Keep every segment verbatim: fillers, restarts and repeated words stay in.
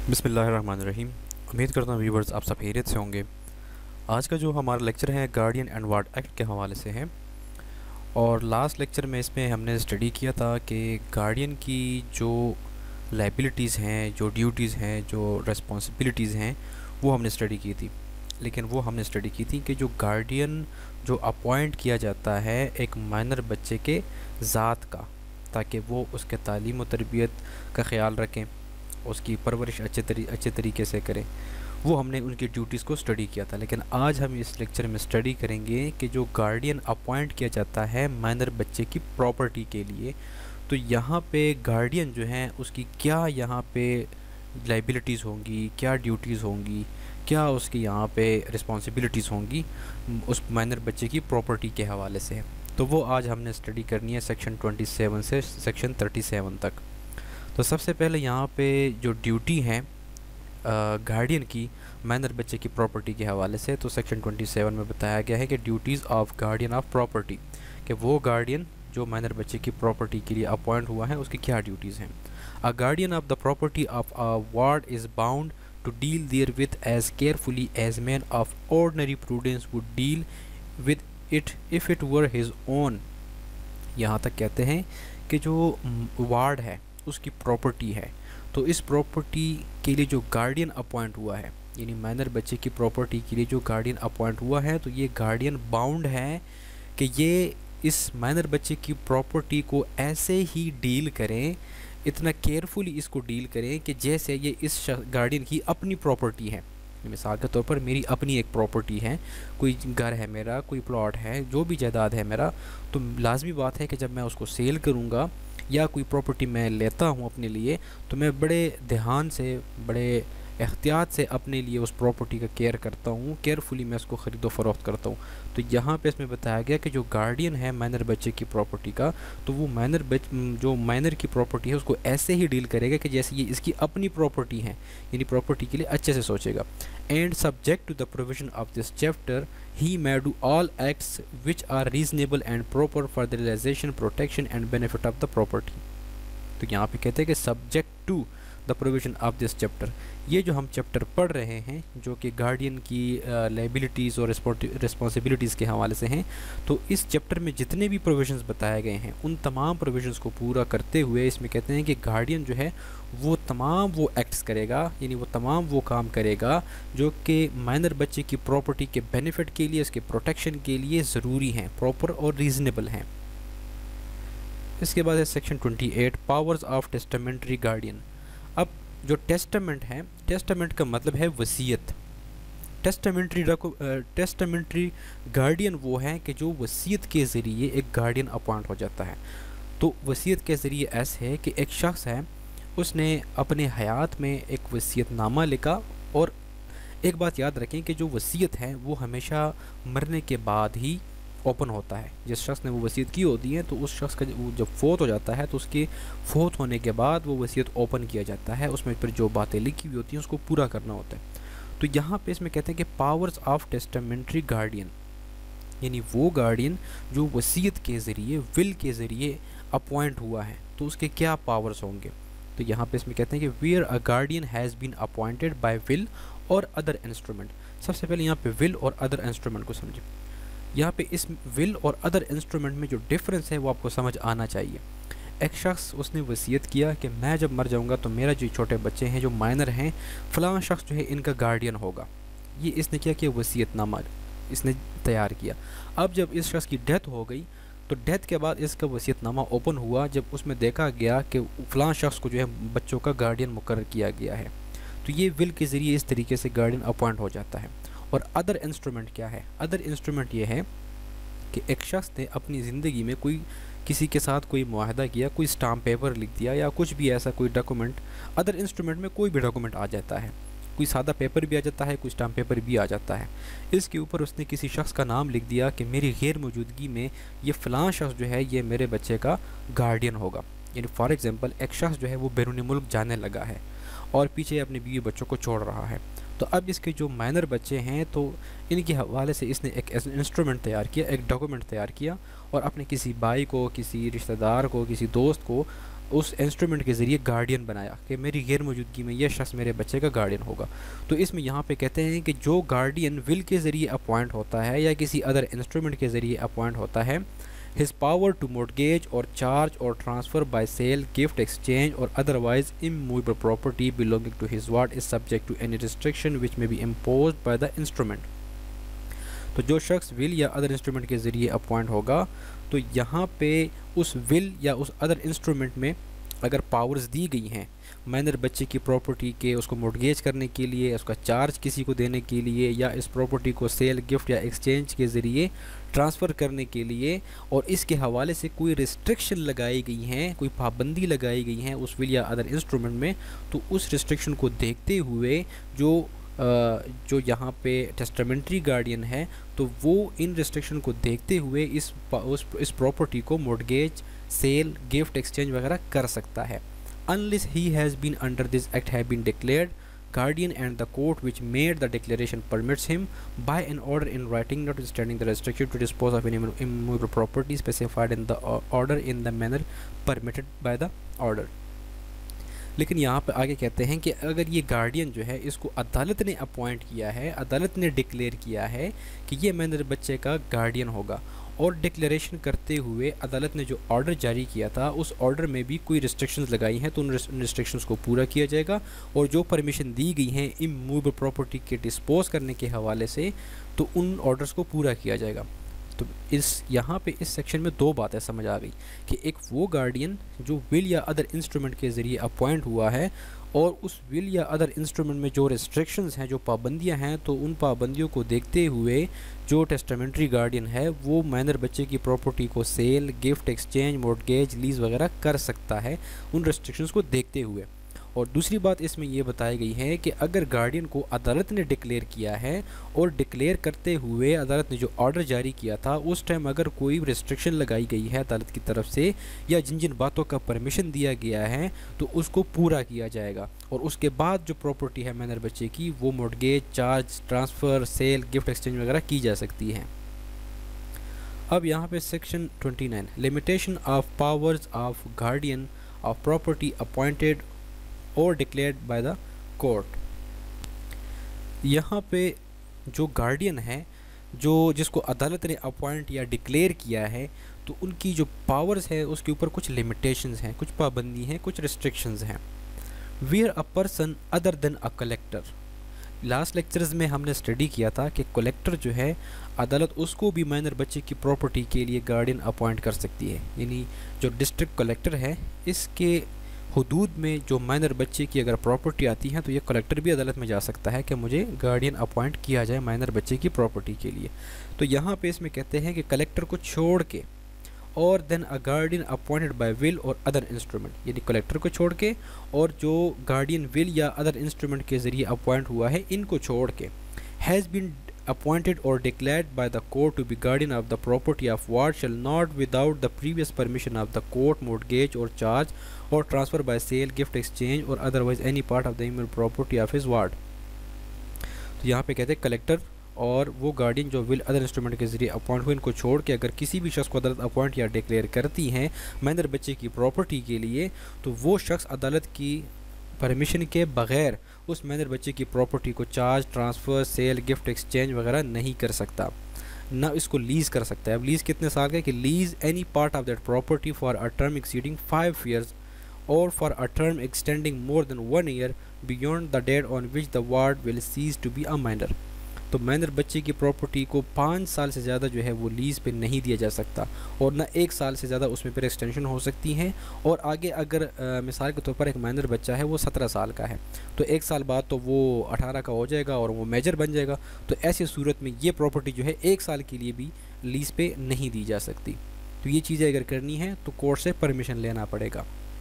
बिस्मिल्लाहिर्रहमानिर्रहीम। उम्मीद करता हूँ व्यूवर्स आप सब खैरियत से होंगे। आज का जो हमारा लेक्चर है गार्डियन एंड वार्ड एक्ट के हवाले से है। और लास्ट लेक्चर में इसमें हमने स्टडी किया था कि गार्डियन की जो लाइबिलिटीज़ हैं, जो ड्यूटीज़ हैं, जो रिस्पॉन्सिबिलिटीज़ हैं, वो हमने स्टडी की थी। लेकिन वो हमने स्टडी की थी कि जो गार्डियन जो अपॉइंट किया जाता है एक माइनर बच्चे के ज़ात का, ताकि वो उसके तालीम और तरबियत का ख़्याल रखें, उसकी परवरिश अच्छे तरी अच्छे तरीके से करें, वो हमने उनकी ड्यूटीज़ को स्टडी किया था। लेकिन आज हम इस लेक्चर में स्टडी करेंगे कि जो गार्डियन अपॉइंट किया जाता है माइनर बच्चे की प्रॉपर्टी के लिए, तो यहाँ पे गार्डियन जो है उसकी क्या यहाँ पे लाइबिलिटीज़ होंगी, क्या ड्यूटीज़ होंगी, क्या उसकी यहाँ पे रिस्पॉन्सिबिलिटीज़ होंगी उस माइनर बच्चे की प्रॉपर्टी के हवाले से। तो वो आज हमने स्टडी करनी है सेक्शन ट्वेंटी सेवन से सेक्शन थर्टी सेवन तक। तो सबसे पहले यहाँ पे जो ड्यूटी है गार्डियन की माइनर बच्चे की प्रॉपर्टी के हवाले से, तो सेक्शन ट्वेंटी सेवन में बताया गया है कि duties of guardian of property, कि वो गार्डियन जो माइनर बच्चे की प्रॉपर्टी के लिए अपॉइंट हुआ है उसकी क्या ड्यूटीज़ हैं। A guardian of the property of a ward is bound to deal there with as carefully as man of ordinary prudence would deal with it if it were his own. यहाँ तक कहते हैं कि जो ward है उसकी property है, तो इस प्रॉपर्टी के लिए जो गार्डियन अपॉइंट हुआ है, यानी माइनर बच्चे की प्रॉपर्टी के लिए जो गार्डियन अपॉइंट हुआ है, तो ये गार्डियन बाउंड है कि ये इस माइनर बच्चे की प्रॉपर्टी को ऐसे ही डील करें, इतना केयरफुली इसको डील करें कि जैसे ये इस गार्डियन की अपनी प्रॉपर्टी है। मिसाल के तौर पर मेरी अपनी एक प्रॉपर्टी है, कोई घर है मेरा, कोई प्लॉट है, जो भी जायदाद है मेरा, तो लाजमी बात है कि जब मैं उसको सेल करूँगा या कोई प्रॉपर्टी मैं लेता हूँ अपने लिए, तो मैं बड़े ध्यान से, बड़े एहतियात से अपने लिए उस प्रॉपर्टी का केयर करता हूँ, केयरफुली मैं उसको ख़रीदो फ़रोख्त करता हूँ। तो यहाँ पे इसमें बताया गया कि जो गार्डियन है माइनर बच्चे की प्रॉपर्टी का, तो वो माइनर बच जो माइनर की प्रॉपर्टी है उसको ऐसे ही डील करेगा कि जैसे ये इसकी अपनी प्रॉपर्टी है, यानी प्रॉपर्टी के लिए अच्छे से सोचेगा। And subject to the provision of this chapter he may do all acts which are reasonable and proper for the realization, protection and benefit of the property। तो यहाँ पे कहते हैं कि subject to the provision of this chapter, ये जो हम chapter पढ़ रहे हैं जो कि गार्डियन की लाइबिलिटीज़ और रिस्पॉन्सिबिलिटीज़ के हवाले से हैं, तो इस चैप्टर में जितने भी प्रोविजंस बताए गए हैं उन तमाम प्रोविजंस को पूरा करते हुए इसमें कहते हैं कि गार्डियन जो है वो तमाम वो एक्ट्स करेगा, यानी वो तमाम वो काम करेगा जो कि माइनर बच्चे की प्रॉपर्टी के बेनिफिट के लिए, इसके प्रोटेक्शन के लिए ज़रूरी हैं, प्रॉपर और रीज़नेबल हैं। इसके बाद है section twenty eight, powers of testamentary guardian. अब जो टेस्टामेंट है, टेस्टामेंट का मतलब है वसीयत। टेस्टामेंट्री टेस्टामेंट्री गार्डियन वो है कि जो वसीयत के ज़रिए एक गार्डियन अपॉइंट हो जाता है। तो वसीयत के ज़रिए ऐसे है कि एक शख्स है, उसने अपने हयात में एक वसीयतनामा लिखा, और एक बात याद रखें कि जो वसीयत है वो हमेशा मरने के बाद ही ओपन होता है। जिस शख्स ने वो वसीयत की होती है तो उस शख्स का जब फोत हो जाता है तो उसके फोत होने के बाद वो वसीयत ओपन किया जाता है, उसमें फिर जो बातें लिखी हुई होती हैं उसको पूरा करना होता है। तो यहाँ पे इसमें कहते हैं कि पावर्स ऑफ टेस्टामेंट्री गार्डियन, यानी वो गार्डियन जो वसीयत के ज़रिए, विल के ज़रिए अपॉइंट हुआ है, तो उसके क्या पावर्स होंगे। तो यहाँ पे इसमें कहते हैं कि where a guardian has been appointed by will or other instrument. सबसे पहले यहाँ पे विल और अदर इंस्ट्रूमेंट को समझें। यहाँ पे इस विल और अदर इंस्ट्रूमेंट में जो डिफरेंस है वो आपको समझ आना चाहिए। एक शख्स उसने वसीयत किया कि मैं जब मर जाऊँगा तो मेरा जो छोटे बच्चे हैं जो माइनर हैं, फ़लाँ शख्स जो है इनका गार्डियन होगा। ये इसने क्या किया, वसीयतनामा इसने तैयार किया। अब जब इस शख्स की डेथ हो गई तो डेथ के बाद इसका वसीयतनामा ओपन हुआ, जब उसमें देखा गया कि फ़लाँ शख्स को जो है बच्चों का गार्डियन मुकर्रर किया गया है, तो ये विल के ज़रिए इस तरीके से गार्डियन अपॉइंट हो जाता है। और अदर इंस्ट्रूमेंट क्या है, अदर इंस्ट्रूमेंट ये है कि एक शख्स ने अपनी ज़िंदगी में कोई किसी के साथ कोई मुआहदा किया, कोई स्टाम्प पेपर लिख दिया या कुछ भी ऐसा कोई डॉक्यूमेंट। अदर इंस्ट्रूमेंट में कोई भी डॉक्यूमेंट आ जाता है, कोई सादा पेपर भी आ जाता है, कोई स्टाम्प पेपर भी आ जाता है। इसके ऊपर उसने किसी शख्स का नाम लिख दिया कि मेरी गैर मौजूदगी में ये फ़लाँ शख्स जो है ये मेरे बच्चे का गार्डियन होगा। यानी फॉर एग्ज़ाम्पल एक शख्स जो है वो बैरून मुल्क जाने लगा है और पीछे अपने बीवी बच्चों को छोड़ रहा है, तो अब इसके जो माइनर बच्चे हैं तो इनके हवाले से इसने एक इंस्ट्रूमेंट तैयार किया, एक डॉक्यूमेंट तैयार किया और अपने किसी भाई को, किसी रिश्तेदार को, किसी दोस्त को उस इंस्ट्रूमेंट के ज़रिए गार्डियन बनाया कि मेरी गैर मौजूदगी में यह शख्स मेरे बच्चे का गार्डियन होगा। तो इसमें यहाँ पे कहते हैं कि जो गार्डियन विल के ज़रिए अपॉइंट होता है या किसी अदर इंस्ट्रूमेंट के ज़रिए अपॉइंट होता है, his power to mortgage or charge or transfer by sale, gift, exchange or otherwise immovable property belonging to his ward is subject to any restriction which may be imposed by the instrument। तो जो शख्स will या other instrument के ज़रिए appoint होगा, तो यहाँ पे उस विल या उस अदर इंस्ट्रूमेंट में अगर पावर्स दी गई हैं माइनर बच्चे की प्रॉपर्टी के उसको मोर्टगेज करने के लिए, उसका चार्ज किसी को देने के लिए, या इस प्रॉपर्टी को सेल, गिफ्ट या एक्सचेंज के ज़रिए ट्रांसफ़र करने के लिए, और इसके हवाले से कोई रिस्ट्रिक्शन लगाई गई हैं, कोई पाबंदी लगाई गई हैं उस विल या अदर इंस्ट्रूमेंट में, तो उस रिस्ट्रिक्शन को देखते हुए जो जो यहाँ पे टेस्टामेंट्री गार्डियन है, तो वो इन रिस्ट्रिक्शन को देखते हुए इस उस इस प्रॉपर्टी को मोर्टगेज, सेल, गिफ्ट, एक्सचेंज वगैरह कर सकता है। Unless he has been under this act have been declared guardian and the court which made the declaration permits him by an order in writing notwithstanding the restriction to dispose of any immovable property specified in the order in the manner permitted by the order। लेकिन यहाँ पर आगे कहते हैं कि अगर ये guardian जो है इसको अदालत ने अपॉइंट किया है, अदालत ने डिक्लेयर किया है कि ये माइनर बच्चे का गार्डियन होगा, और डिक्लेरेशन करते हुए अदालत ने जो ऑर्डर जारी किया था उस ऑर्डर में भी कोई रिस्ट्रिक्शंस लगाई हैं, तो उन रिस्ट्रिक्शंस को पूरा किया जाएगा, और जो परमिशन दी गई हैं इमूवेबल प्रॉपर्टी के डिस्पोज करने के हवाले से, तो उन ऑर्डर्स को पूरा किया जाएगा। तो इस यहाँ पे इस सेक्शन में दो बातें समझ आ गई कि एक वो गार्डियन जो विल या अदर इंस्ट्रूमेंट के ज़रिए अपॉइंट हुआ है, और उस विल या अदर इंस्ट्रूमेंट में जो रिस्ट्रिक्शंस हैं, जो पाबंदियां हैं, तो उन पाबंदियों को देखते हुए जो टेस्टामेंट्री गार्डियन है वो माइनर बच्चे की प्रॉपर्टी को sale, gift, exchange, mortgage, lease वगैरह कर सकता है उन रिस्ट्रिक्शंस को देखते हुए। और दूसरी बात इसमें ये बताई गई है कि अगर गार्डियन को अदालत ने डिक्लेयर किया है, और डिक्लेयर करते हुए अदालत ने जो ऑर्डर जारी किया था उस टाइम अगर कोई रिस्ट्रिक्शन लगाई गई है अदालत की तरफ से, या जिन जिन बातों का परमिशन दिया गया है, तो उसको पूरा किया जाएगा, और उसके बाद जो प्रॉपर्टी है माइनर बच्चे की वो mortgage, charge, transfer, sale, gift, exchange वगैरह की जा सकती है। अब यहाँ पे section twenty nine, limitation of powers of guardian of property appointed और डिक्लेयर्ड बाय द कोर्ट। यहाँ पे जो गार्डियन है, जो जिसको अदालत ने अपॉइंट या डिक्लेयर किया है, तो उनकी जो पावर्स है उसके ऊपर कुछ लिमिटेशंस हैं, कुछ पाबंदी हैं, कुछ रिस्ट्रिक्शंस हैं। Where a person other than a collector, last lectures में हमने स्टडी किया था कि कलेक्टर जो है अदालत उसको भी माइनर बच्चे की प्रॉपर्टी के लिए गार्डियन अपॉइंट कर सकती है, यानी जो डिस्ट्रिक्ट कलेक्टर है इसके हुदूद में जो माइनर बच्चे की अगर प्रॉपर्टी आती है तो ये कलेक्टर भी अदालत में जा सकता है कि मुझे गार्डियन अपॉइंट किया जाए माइनर बच्चे की प्रॉपर्टी के लिए। तो यहाँ पे इसमें कहते हैं कि कलेक्टर को छोड़ के, or than a guardian appointed by will or other instrument, यानी कलेक्टर को छोड़ के और जो गार्डियन विल या अदर इंस्ट्रूमेंट के ज़रिए अपॉइंट हुआ है इनको छोड़ के, has been appointed or declared by the court to be guardian of the property of ward shall not without the previous permission of the court mortgage or charge or transfer by sale, gift, exchange or otherwise any part of the immovable property of his ward। तो यहाँ पे कहते हैं collector और वो guardian जो will other instrument के ज़रिए अपॉइंट हुए इनको छोड़ के अगर किसी भी शख्स को अदालत अपॉइंट या डिक्लेयर करती हैं माइनर बच्चे की प्रॉपर्टी के लिए, तो वो शख्स अदालत की परमिशन के बग़ैर उस माइनर बच्चे की प्रॉपर्टी को charge, transfer, sale, gift, exchange वगैरह नहीं कर सकता, ना इसको लीज़ कर सकता है। अब लीज़ कितने साल का है कि lease any part of that property for a term exceeding five years or for a term extending more than one year beyond the date on which the ward will cease to be a minor. तो minor बच्चे की property को पाँच साल से ज़्यादा जो है वो लीज़ पे नहीं दिया जा सकता, और ना एक साल से ज़्यादा उसमें फिर एक्सटेंशन हो सकती है। और आगे अगर आ, मिसाल के तौर पर एक माइनर बच्चा है वो सत्रह साल का है, तो एक साल बाद तो वो अठारह का हो जाएगा और वो मेजर बन जाएगा, तो ऐसी सूरत में ये प्रॉपर्टी जो है एक साल के लिए भी लीज़ पे नहीं दी जा सकती। तो ये चीज़ें अगर करनी है तो कोर्ट से परमिशन लेना पड़ेगा।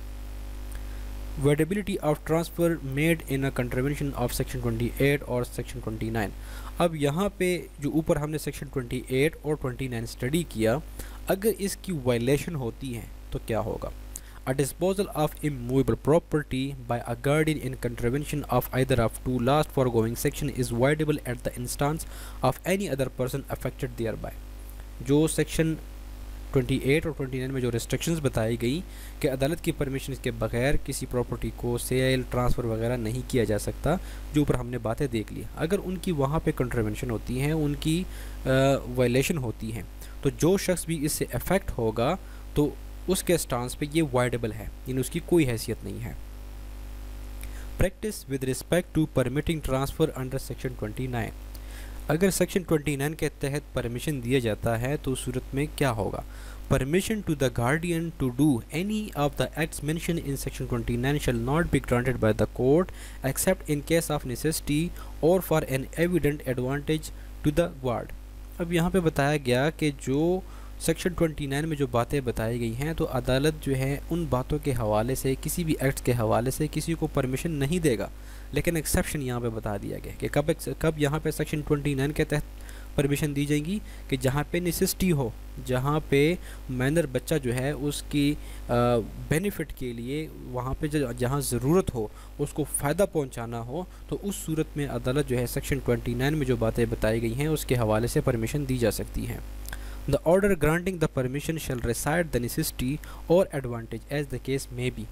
Voidability of transfer made in a contravention of section twenty eight और section ट्वेंटी नाइन। अब यहाँ पे जो ऊपर हमने section ट्वेंटी एट और ट्वेंटी नाइन स्टडी किया, अगर इसकी वायलेशन होती है तो क्या होगा। A disposal of immovable property by a guardian in contravention of either of two last foregoing section is voidable at the instance of any other person affected thereby। जो section अट्ठाईस और उनतीस में जो रिस्ट्रिक्शंस बताई गई कि अदालत की परमिशन के बगैर किसी प्रॉपर्टी को सेल ट्रांसफ़र वगैरह नहीं किया जा सकता, जो ऊपर हमने बातें देख ली, अगर उनकी वहाँ पे कंट्रावेंशन होती हैं, उनकी वायलेशन होती हैं, तो जो शख्स भी इससे अफेक्ट होगा तो उसके स्टांस पे ये वाइडेबल है, यानी उसकी कोई हैसियत नहीं है। Practice with respect to permitting transfer under section उनतीस, अगर सेक्शन उनतीस के तहत परमिशन दिया जाता है तो उस सूरत में क्या होगा? Permission to the guardian to do any of the acts mention in section उनतीस shall not be granted by the court except in case of necessity or for an evident advantage to the guard. अब यहाँ पे बताया गया कि जो section उनतीस में जो बातें बताई गई हैं, तो अदालत जो है उन बातों के हवाले से, किसी भी एक्ट के हवाले से किसी को परमिशन नहीं देगा, लेकिन एक्सेप्शन यहाँ पे बता दिया गया कि कब कब यहाँ पे सेक्शन उनतीस के तहत परमिशन दी जाएगी कि जहाँ पे नेसेसिटी हो, जहाँ पे माइनर बच्चा जो है उसकी बेनिफिट के लिए वहाँ पे जहाँ ज़रूरत हो, उसको फ़ायदा पहुँचाना हो, तो उस सूरत में अदालत जो है सेक्शन उनतीस में जो बातें बताई गई हैं उसके हवाले से परमिशन दी जा सकती हैं। The order granting the permission shall recite the necessity or advantage as the case may be।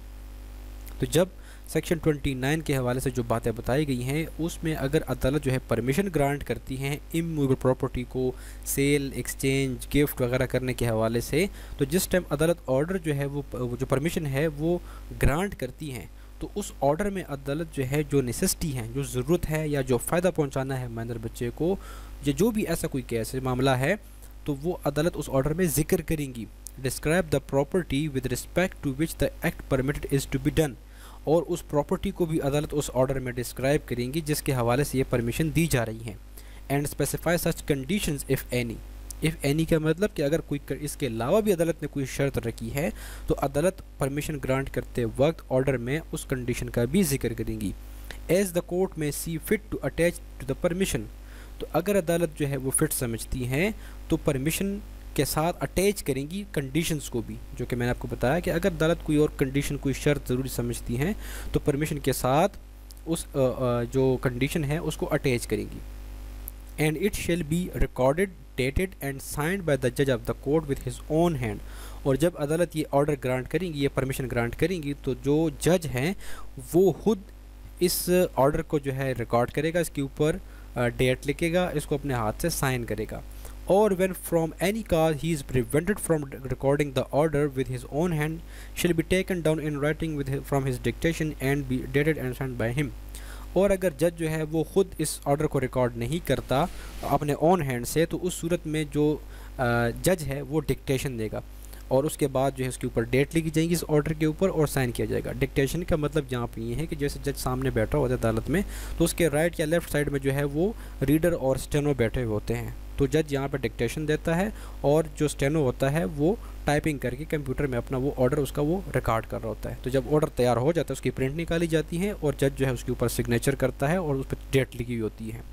तो जब सेक्शन उनतीस के हवाले से जो बातें बताई गई हैं उसमें अगर अदालत जो है परमिशन ग्रांट करती हैं इमूवेबल प्रॉपर्टी को सेल, एक्सचेंज, गिफ्ट वगैरह करने के हवाले से, तो जिस टाइम अदालत ऑर्डर जो है वो, वो जो परमिशन है वो ग्रांट करती हैं, तो उस ऑर्डर में अदालत जो है जो नेसेसिटी है, जो ज़रूरत है या जो फ़ायदा पहुँचाना है माइनर बच्चे को, या जो भी ऐसा कोई केस मामला है, तो वो अदालत उस ऑर्डर में जिक्र करेंगी। Describe the property with respect to which the act permitted is to be done, और उस प्रॉपर्टी को भी अदालत उस ऑर्डर में डिस्क्राइब करेंगी जिसके हवाले से ये परमिशन दी जा रही है। And specify such conditions if any. If any का मतलब कि अगर कोई इसके अलावा भी अदालत ने कोई शर्त रखी है तो अदालत परमिशन ग्रांट करते वक्त ऑर्डर में उस कंडीशन का भी जिक्र करेंगी। As the court may see fit to attach to the permission, तो अगर अदालत जो है वो फिट समझती हैं तो परमिशन के साथ अटैच करेंगी कंडीशंस को भी, जो कि मैंने आपको बताया कि अगर अदालत कोई और कंडीशन, कोई शर्त ज़रूरी समझती हैं तो परमिशन के साथ उस आ, आ, जो कंडीशन है उसको अटैच करेंगी। And it shall be recorded, dated and signed by the जज of the court with his own hand. और जब अदालत ये ऑर्डर ग्रांट करेंगी, ये परमिशन ग्रांट करेंगी, तो जो जज हैं वो खुद इस ऑर्डर को जो है रिकॉर्ड करेगा, इसके ऊपर डेट लिखेगा, इसको अपने हाथ से साइन करेगा। और when from any cause he is prevented from recording the order with his own hand shall be taken down in writing with from his dictation and be dated and signed by him. और अगर जज जो है वो ख़ुद इस order को record नहीं करता अपने ओन हैंड से, तो उस सूरत में जो जज है वो डिक्टेशन देगा और उसके बाद जो है उसके ऊपर डेट लिखी जाएगी इस ऑर्डर के ऊपर और साइन किया जाएगा। डिक्टेशन का मतलब यहाँ पे ये है कि जैसे जज सामने बैठा होता है अदालत में, तो उसके राइट या लेफ़्ट साइड में जो है वो रीडर और स्टेनो बैठे हुए होते हैं। तो जज यहाँ पे डिक्टेशन देता है और जो स्टेनो होता है वो टाइपिंग करके कंप्यूटर में अपना वो ऑर्डर उसका वो रिकॉर्ड कर रहा होता है। तो जब ऑर्डर तैयार हो जाता है उसकी प्रिंट निकाली जाती है और जज जो है उसके ऊपर सिग्नेचर करता है और उस पर डेट लिखी हुई होती है।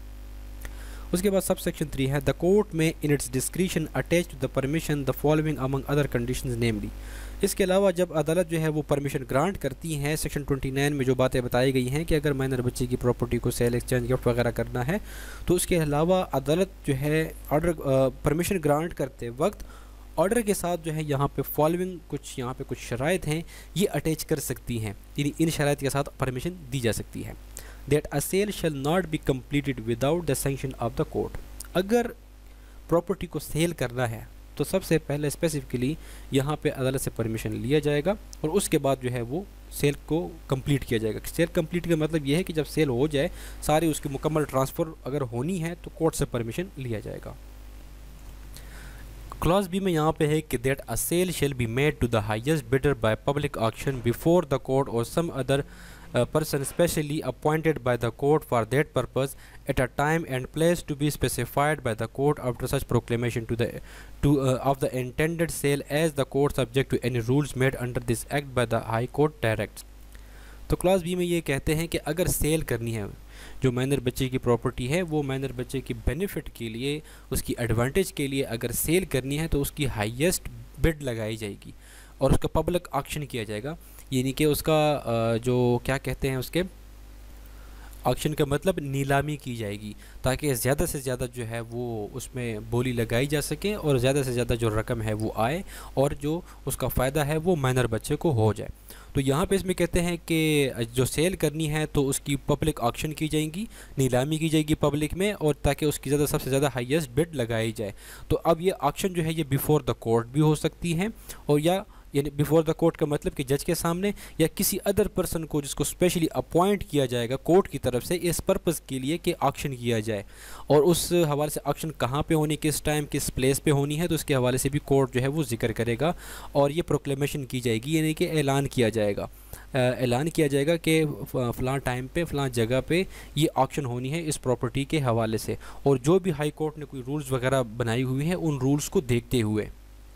उसके बाद सब सेक्शन थ्री है the court may in its discretion attach to the permission the following among other conditions namely. इसके अलावा जब अदालत जो है वो परमिशन ग्रांट करती हैं, सेक्शन उनतीस में जो बातें बताई गई हैं कि अगर माइनर बच्चे की प्रॉपर्टी को सेल, एक्सचेंज, गिफ्ट वगैरह करना है, तो उसके अलावा अदालत जो है ऑर्डर परमिशन ग्रांट करते वक्त ऑर्डर के साथ जो है यहाँ पे फॉलोइंग कुछ यहाँ पे कुछ शराइत हैं ये अटैच कर सकती हैं, यानी इन शराइत के साथ परमिशन दी जा सकती है। That a sale shall not be completed without the sanction of the court. अगर प्रॉपर्टी को सेल करना है तो सबसे पहले स्पेसिफिकली यहाँ पे अदालत से परमिशन लिया जाएगा और उसके बाद जो है वो सेल को कंप्लीट किया जाएगा। सेल कंप्लीट का मतलब ये है कि जब सेल हो जाए, सारी उसकी मुकम्मल ट्रांसफ़र अगर होनी है तो कोर्ट से परमिशन लिया जाएगा। क्लॉज बी में यहाँ पे है कि that a sale shall be made to the highest bidder by public auction before the court or some other Uh, person specially appointed by the court for that purpose at a time and place to be specified by the court after such proclamation to the to uh, of the intended sale as the court subject to any rules made under this act by the high court directs। तो clause B में ये कहते हैं कि अगर cell करनी है, जो माइनर बच्चे की प्रॉपर्टी है वो माइनर बच्चे की बेनिफिट के लिए, उसकी एडवांटेज के लिए अगर सेल करनी है तो उसकी हाईएस्ट बिड लगाई जाएगी और उसका पब्लिक ऑक्शन किया जाएगा, यानी कि उसका जो क्या कहते हैं उसके ऑक्शन का मतलब नीलामी की जाएगी, ताकि ज़्यादा से ज़्यादा जो है वो उसमें बोली लगाई जा सके और ज़्यादा से ज़्यादा जो रकम है वो आए और जो उसका फ़ायदा है वो माइनर बच्चे को हो जाए। तो यहाँ पे इसमें कहते हैं कि जो सेल करनी है तो उसकी पब्लिक ऑक्शन की जाएगी, नीलामी की जाएगी पब्लिक में, और ताकि उसकी ज़्यादा सबसे ज़्यादा हाईएस्ट बिड लगाई जाए। तो अब ये ऑक्शन जो है ये बिफोर द कोर्ट भी हो सकती है, और या यानी बिफोर द कोर्ट का मतलब कि जज के सामने, या किसी अदर पर्सन को जिसको स्पेशली अपॉइंट किया जाएगा कोर्ट की तरफ से इस पर्पज़ के लिए कि ऑक्शन किया जाए। और उस हवाले से ऑक्शन कहाँ पे होनी, किस टाइम, किस प्लेस पे होनी है, तो उसके हवाले से भी कोर्ट जो है वो जिक्र करेगा और ये प्रोक्लेमेशन की जाएगी, यानी कि ऐलान किया जाएगा ऐलान किया जाएगा कि फ़लाँ टाइम पे फ़लाँ जगह पे ये ऑक्शन होनी है इस प्रॉपर्टी के हवाले से। और जो भी हाई कोर्ट ने कोई रूल्स वगैरह बनाई हुई हैं उन रूल्स को देखते हुए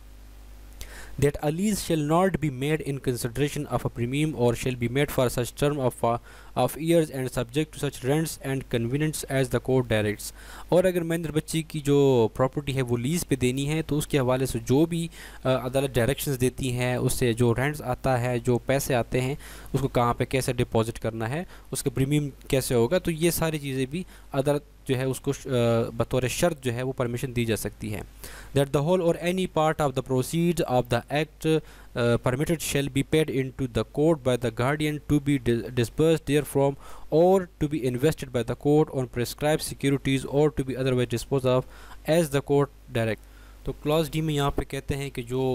that a lease shall not be made in consideration of a premium or shall be made for such term of uh, of years and subject to such rents and convenience as the court directs। और अगर महेंद्र बच्ची की जो property है वो lease पे देनी है तो उसके हवाले से जो भी अदालत डायरेक्शंस देती हैं, उससे जो रेंट्स आता है, जो पैसे आते हैं, उसको कहाँ पे कैसे डिपॉजिट करना है, उसका प्रीमियम कैसे होगा, तो ये सारी चीज़ें भी अदालत जो है उसको बतौर शर्त जो है वो परमिशन दी जा सकती है। That the whole or any part of the proceed of the act permitted shall be paid in to the court by the guardian to be disbursed there from or to be invested by the court on prescribed securities or to be otherwise dispose of as the court direct. तो clause D में यहाँ पे कहते हैं कि जो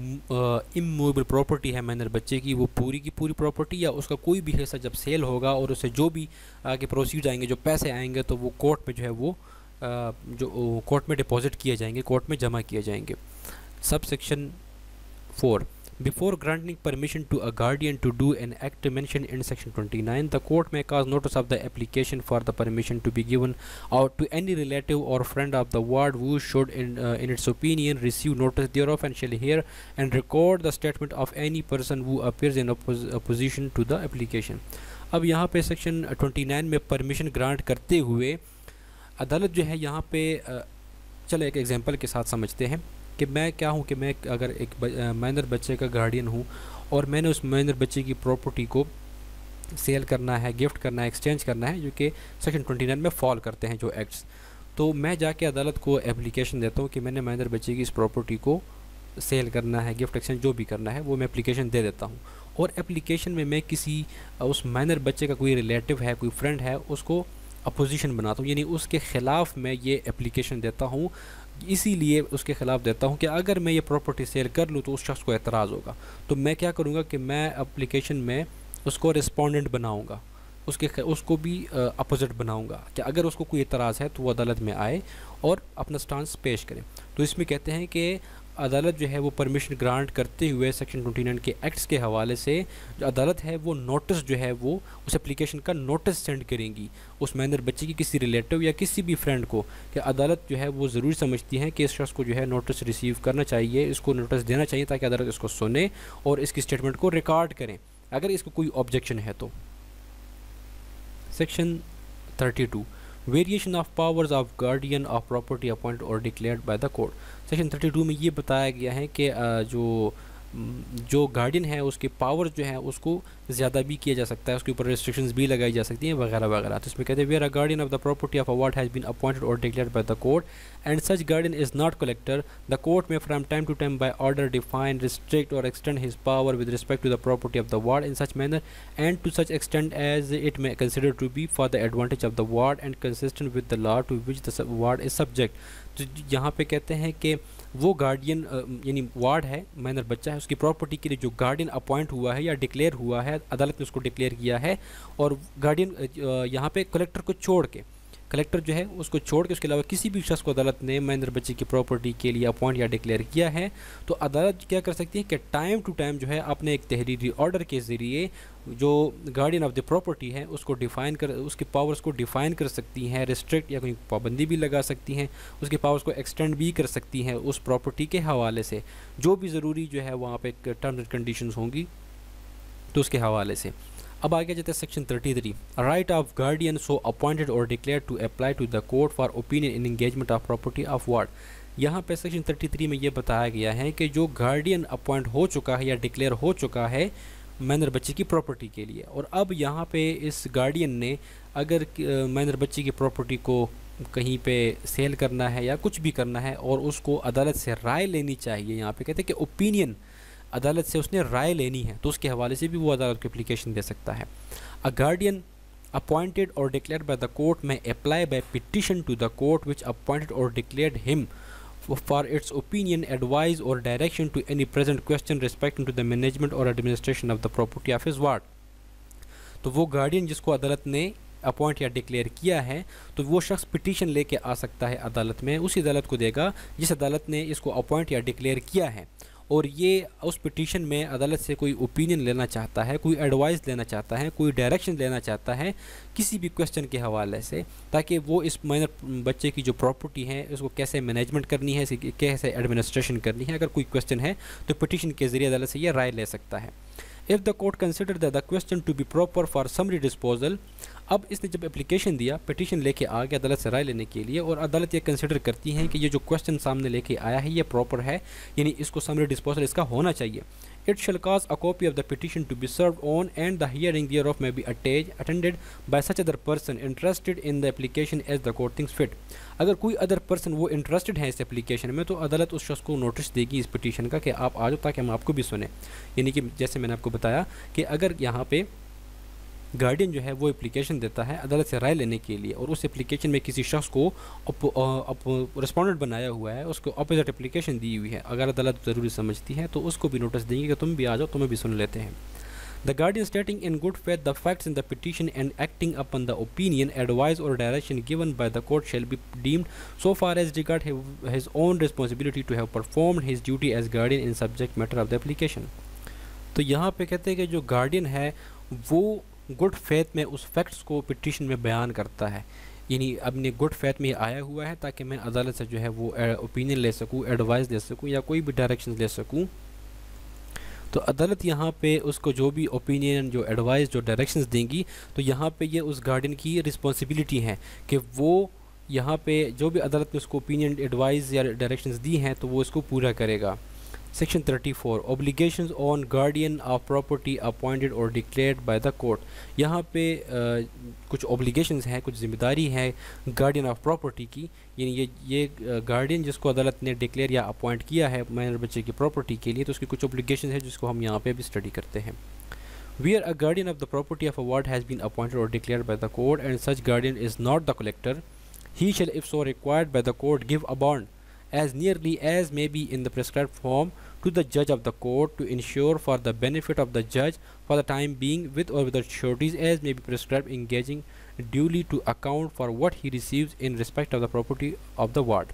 immovable property है minor बच्चे की, वो पूरी की पूरी प्रॉपर्टी या उसका कोई भी हिस्सा जब सेल होगा और उससे जो भी आगे प्रोसीड आएंगे, जो पैसे आएंगे, तो वो कोर्ट में जो है वो आ, जो कोर्ट में डिपॉजिट किए जाएंगे, कोर्ट में जमा किए जाएंगे। Sub section four Before granting permission to a guardian to do an act mentioned in section twenty-nine, the court may cause notice of the application for the permission to be given out to any relative or friend of the ward who should, in, uh, in its opinion, receive notice thereof and shall hear and record the statement of any person who appears in oppos opposition to the application। अब यहाँ पे section उनतीस में permission grant करते हुए अदालत जो है यहाँ पे चलो एक एग्जांपल के साथ समझते हैं कि मैं क्या हूँ कि मैं अगर एक माइनर बच्चे का गार्डियन हूँ और मैंने उस माइनर बच्चे की प्रॉपर्टी को सेल करना है, गिफ्ट करना है, एक्सचेंज करना है, जो कि सेक्शन उनतीस में फॉल करते हैं जो एक्ट्स। तो मैं जाके अदालत को एप्लीकेशन देता हूँ कि मैंने माइनर बच्चे की इस प्रॉपर्टी को सेल करना है, गिफ्ट एक्सचेंज जो भी करना है वो मैं एप्लीकेशन दे देता हूँ। और एप्लीकेशन में मैं किसी उस माइनर बच्चे का कोई रिलेटिव है, कोई फ्रेंड है, उसको अपोजिशन बनाता हूँ, यानी उसके ख़िलाफ़ मैं ये एप्लीकेशन देता हूँ। इसीलिए उसके ख़िलाफ़ देता हूँ कि अगर मैं ये प्रॉपर्टी सेल कर लूँ तो उस शख्स को एतराज़ होगा। तो मैं क्या करूँगा कि मैं एप्लीकेशन में उसको रिस्पोंडेंट बनाऊँगा, उसके उसको भी अपोजिट बनाऊँगा कि अगर उसको कोई एतराज़ है तो वो अदालत में आए और अपना स्टांस पेश करें। तो इसमें कहते हैं कि अदालत जो है वो परमिशन ग्रांट करते हुए सेक्शन उनतीस के एक्ट्स के हवाले से जो अदालत है वो नोटिस जो है वो उस एप्लीकेशन का नोटिस सेंड करेंगी उस माइनर बच्चे की किसी रिलेटिव या किसी भी फ्रेंड को, कि अदालत जो है वो ज़रूरी समझती है कि इस शख्स को जो है नोटिस रिसीव करना चाहिए, इसको नोटिस देना चाहिए ताकि अदालत इसको सुने और इसकी स्टेटमेंट को रिकॉर्ड करें अगर इसको कोई ऑब्जेक्शन है तो। Section thirty two variation of powers of guardian of property appoint or declared by the court. Section thirty two में ये बताया गया है कि जो जो गार्डियन है उसके पावर्स जो है उसको ज़्यादा भी किया जा सकता है, उसके ऊपर रिस्ट्रिक्शंस भी लगाई जा सकती हैं वगैरह वगैरह। तो इसमें कहते हैं where a guardian of the property of a ward has been appointed और declared by the court and such guardian is not collector, the court may from time to time by order define, restrict or extend his power with respect to the property of the ward in such manner and to such extend as it may consider to be for the advantage of the ward and consistent with the law to which the ward is subject. तो यहाँ पे कहते हैं कि वो guardian यानी ward है, minor बच्चा है, उसकी प्रॉपर्टी के लिए जो गार्डियन अपॉइंट हुआ है या डिक्लेयर हुआ है, अदालत ने उसको डिक्लेयर किया है, और गार्डियन यहाँ पे कलेक्टर को छोड़ के कलेक्टर जो है उसको छोड़ के उसके अलावा किसी भी शख्स को अदालत ने माइनर बच्चे की प्रॉपर्टी के लिए अपॉइंट या डिक्लेयर किया है, तो अदालत क्या कर सकती है कि टाइम टू टाइम जो है अपने एक तहरीरी ऑर्डर के ज़रिए जो गार्डियन ऑफ द प्रॉपर्टी है उसको डिफ़ाइन कर, उसके पावर्स को डिफ़ाइन कर सकती हैं, रिस्ट्रिक्ट या कोई पाबंदी भी लगा सकती हैं, उसके पावर्स को एक्सटेंड भी कर सकती हैं उस प्रॉपर्टी के हवाले से, जो भी ज़रूरी जो है वहाँ पे टर्म्स एंड कंडीशंस होंगी तो उसके हवाले से। अब आगे जाते हैं section thirty three right of guardian so appointed or declare to apply to the court for opinion in engagement of property of ward. यहाँ पे सेक्शन थर्टी थ्री में ये बताया गया है कि जो गार्डियन अपॉइंट हो चुका है या डिक्लेयर हो चुका है माइनर बच्चे की प्रॉपर्टी के लिए। और अब यहाँ पे इस गार्डियन ने अगर माइनर बच्चे की प्रॉपर्टी को कहीं पे सेल करना है या कुछ भी करना है और उसको अदालत से राय लेनी चाहिए, यहाँ पे कहते हैं कि ओपिनियन, अदालत से उसने राय लेनी है, तो उसके हवाले से भी वो अदालत को एप्लीकेशन दे सकता है। A guardian appointed or declared by the court may apply by petition to the court which appointed or declared him for its opinion, advice or direction to any present question respecting to the management or administration of the property of his ward। तो वो guardian जिसको अदालत ने appoint या declare किया है, तो वो शख्स पिटीशन लेके आ सकता है अदालत में, उसी अदालत को देगा जिस अदालत ने इसको अपॉइंट या डिक्लेयर किया है। और ये उस पिटीशन में अदालत से कोई ओपिनियन लेना चाहता है, कोई एडवाइस लेना चाहता है, कोई डायरेक्शन लेना चाहता है किसी भी क्वेश्चन के हवाले से, ताकि वो इस माइनर बच्चे की जो प्रॉपर्टी है उसको कैसे मैनेजमेंट करनी है, कैसे एडमिनिस्ट्रेशन करनी है, अगर कोई क्वेश्चन है तो पिटीशन के ज़रिए अदालत से ये राय ले सकता है। If the court consider the question to be proper for summary disposal, अब इसने जब एप्लीकेशन दिया, पिटीशन लेके आ गया अदालत से राय लेने के लिए, और अदालत ये कंसिडर करती है कि ये जो क्वेश्चन सामने लेके आया है ये प्रॉपर है, यानी इसको समरी डिस्पोजल इसका होना चाहिए। It shall cause a copy of the petition to be served on and the hearing there of may be अटेज attended by such other person interested in the application as the court thinks fit. अगर कोई other person वो interested है इस application में, तो अदालत उस शख्स को नोटिस देगी इस पिटीशन का कि आप आ जाओ ताकि हम आपको भी सुने। यानी कि जैसे मैंने आपको बताया कि अगर यहाँ पे गार्डियन जो है वो एप्लीकेशन देता है अदालत से राय लेने के लिए, और उस एप्लीकेशन में किसी शख्स को रिस्पोंडेंट बनाया हुआ है, उसको अपोजिट एप्लीकेशन दी हुई है, अगर अदालत ज़रूरी समझती है तो उसको भी नोटिस देंगे कि तुम भी आ जाओ, तुम्हें भी सुन लेते हैं। The guardian stating in good faith the facts in the petition and acting upon the opinion, advice or direction given by the court shall be deemed so far as regard his own responsibility to have performed his duty as guardian in subject matter of the application। तो यहाँ पे कहते हैं कि जो guardian है वो good faith में उस फैक्ट्स को पिटीशन में बयान करता है, यानी अपने गुड फेथ में आया हुआ है ताकि मैं अदालत से जो है वो ओपिनियन ले सकूँ, एडवाइस दे सकूँ या कोई भी डायरेक्शन ले सकूँ। तो अदालत यहाँ पे उसको जो भी ओपिनियन, जो एडवाइस, जो डायरेक्शंस देंगी, तो यहाँ पे ये उस गार्डियन की रिस्पॉन्सिबिलिटी है कि वो यहाँ पे जो भी अदालत ने उसको ओपिनियन, एडवाइस या डायरेक्शंस दी हैं तो वो इसको पूरा करेगा। Section thirty four obligations on guardian of property appointed और डिक्लेयर्ड बाय द कोर्ट। यहाँ पे आ, कुछ ऑब्लिगेशंस हैं, कुछ जिम्मेदारी है गार्डियन ऑफ प्रॉपर्टी की, यानी ये ये गार्डियन जिसको अदालत ने डिक्लेयर या अपॉइंट किया है माइनर बच्चे की प्रॉपर्टी के लिए, तो उसकी कुछ ऑब्लिगेशंस है जिसको हम यहाँ पे भी स्टडी करते हैं। Where a guardian of the property of a ward has been appointed or declared by the court and such guardian is not the collector, he shall, if so required by the court, give a bond as nearly as may be in the prescribed form to the judge of the court to ensure for the benefit of the judge for the time being, with or without sureties as may be prescribed, engaging duly to account for what he receives in respect of the property of the ward।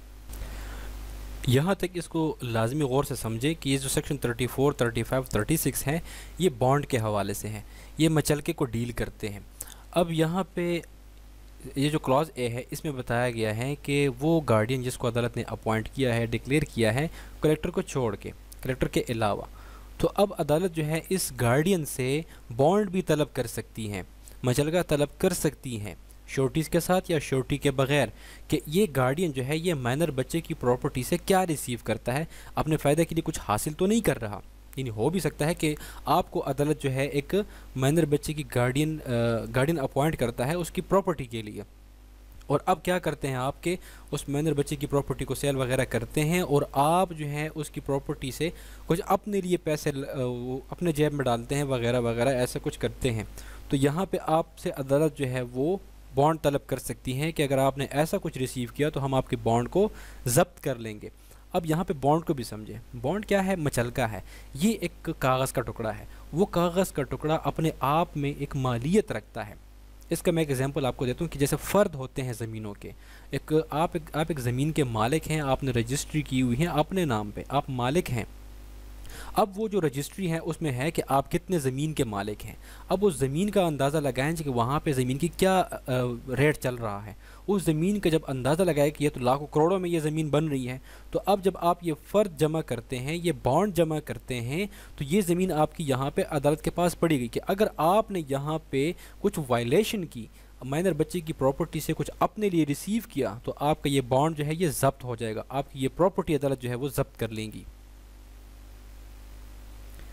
यहाँ तक इसको लाजमी गौर से समझे कि ये जो section thirty four, thirty five, thirty six है ये बॉन्ड के हवाले से हैं, ये मचलके को डील करते हैं। अब यहाँ पे ये जो क्लॉज ए है इसमें बताया गया है कि वो गार्डियन जिसको अदालत ने अपॉइंट किया है, डिक्लेयर किया है कलेक्टर को छोड़ के, कलेक्टर के अलावा, तो अब अदालत जो है इस गार्डियन से बॉन्ड भी तलब कर सकती हैं, मचलका तलब कर सकती हैं श्योरिटीज़ के साथ या श्योरिटी के बगैर, कि ये गार्डियन जो है ये माइनर बच्चे की प्रॉपर्टी से क्या रिसीव करता है, अपने फ़ायदे के लिए कुछ हासिल तो नहीं कर रहा। यानी हो भी सकता है कि आपको अदालत जो है एक माइनर बच्चे की गार्डियन गार्डियन अपॉइंट करता है उसकी प्रॉपर्टी के लिए, और अब क्या करते हैं आपके उस माइनर बच्चे की प्रॉपर्टी को सेल वगैरह करते हैं, और आप जो है उसकी प्रॉपर्टी से कुछ अपने लिए पैसे अपने जेब में डालते हैं वगैरह वगैरह, ऐसा कुछ करते हैं। तो यहाँ पे आपसे अदालत जो है वो बॉन्ड तलब कर सकती हैं कि अगर आपने ऐसा कुछ रिसीव किया तो हम आपके बॉन्ड को ज़ब्त कर लेंगे। अब यहाँ पे बॉन्ड को भी समझें, बॉन्ड क्या है, मचलका है, ये एक कागज़ का टुकड़ा है, वो कागज़ का टुकड़ा अपने आप में एक मालियत रखता है। इसका मैं एक एग्जांपल आपको देता हूँ कि जैसे फ़र्द होते हैं ज़मीनों के, एक आप एक आप एक ज़मीन के मालिक हैं, आपने रजिस्ट्री की हुई है अपने नाम पे, आप मालिक हैं। अब वो जो रजिस्ट्री है उसमें है कि आप कितने ज़मीन के मालिक हैं। अब उस ज़मीन का अंदाज़ा लगाएं कि वहाँ पे ज़मीन की क्या रेट चल रहा है, उस ज़मीन का जब अंदाज़ा लगाए कि ये तो लाखों करोड़ों में ये ज़मीन बन रही है, तो अब जब आप ये फ़र्द जमा करते हैं, ये बॉन्ड जमा करते हैं, तो ये ज़मीन आपकी यहाँ पे अदालत के पास पड़ी गई कि अगर आपने यहाँ पे कुछ वायलेशन की, माइनर बच्चे की प्रॉपर्टी से कुछ अपने लिए रिसीव किया, तो आपका ये बॉन्ड जो है ये ज़ब्त हो जाएगा, आपकी ये प्रॉपर्टी अदालत जो है वो ज़ब्त कर लेंगी।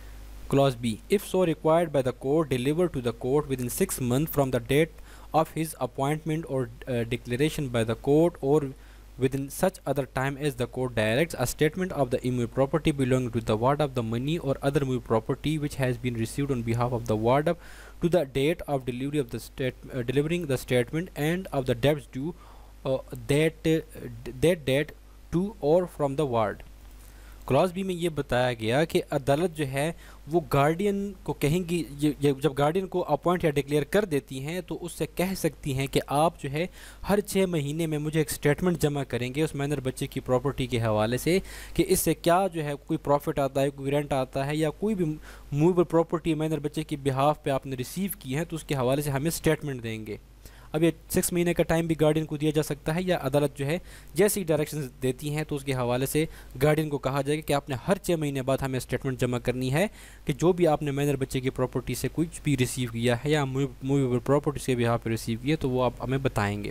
Clause B. If so required by the court, deliver to the court within six months from the date of his appointment or uh, declaration by the court, or within such other time as the court directs, a statement of the immovable property belonging to the ward of the money or other movable property which has been received on behalf of the ward up to the date of delivery of the state uh, delivering the statement, and of the debts due uh, that uh, that date to or from the ward. Clause B में ये बताया गया कि अदालत जो है वो guardian को कहेंगी, ये, ये जब गार्डियन को अपॉइंट या डिक्लेयर कर देती हैं तो उससे कह सकती हैं कि आप जो है हर छः महीने में मुझे एक स्टेटमेंट जमा करेंगे उस माइनर बच्चे की प्रॉपर्टी के हवाले से कि इससे क्या जो है कोई प्रॉफिट आता है, कोई रेंट आता है, या कोई भी मूवेबल प्रॉपर्टी माइनर बच्चे की बिहाफ पे आपने रिसीव की है तो उसके हवाले से हमें स्टेटमेंट देंगे। अब ये सिक्स महीने का टाइम भी गार्डियन को दिया जा सकता है, या अदालत जो है जैसी डायरेक्शंस देती हैं तो उसके हवाले से गार्डियन को कहा जाएगा कि आपने हर छः महीने बाद हमें स्टेटमेंट जमा करनी है कि जो भी आपने माइनर बच्चे की प्रॉपर्टी से कुछ भी रिसीव किया है या मूवेबल प्रॉपर्टी से भी यहाँ पर रिसीव किया तो वो आप हमें बताएंगे।